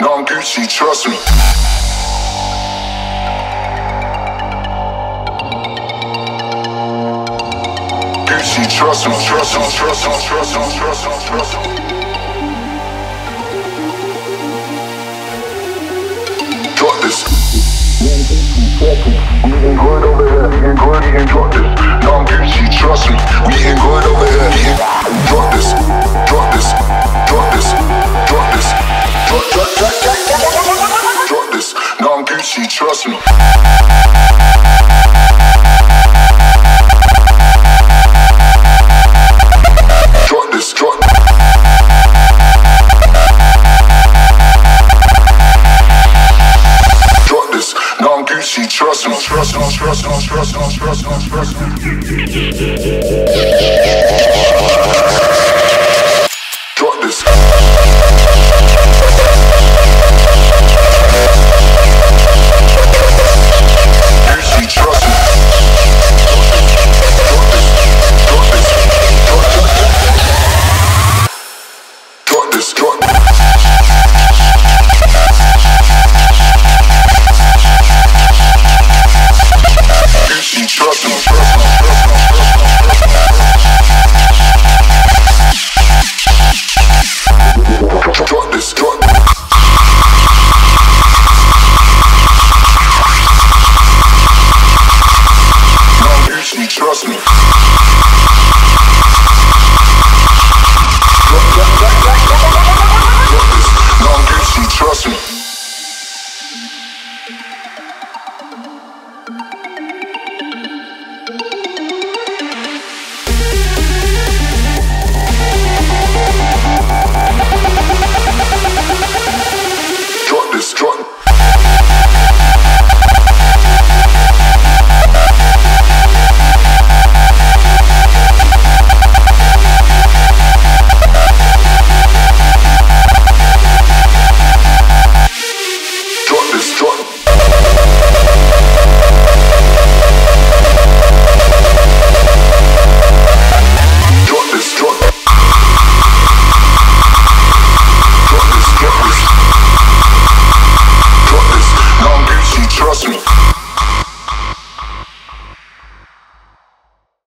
No, I'm Gucci, trust me. Gucci, trust me, trust me, trust me, trust me, trust me, trust me. Drop this. We eating good over here, eating good, eating drop this. No, I'm Gucci, trust me. We eating good over here, eating. Drop this, drop this, drop this, drop this, drop this. No, I'm Gucci, trust me. Gucci, trust me, trust me, trust me, trust me, trust me, trust me. Drop this. Gucci, trust me. Drop this, drop this. Trust me, trust me, drop this, drop this. No, Gucci, trust me. Drop this. No, Gucci, trust me.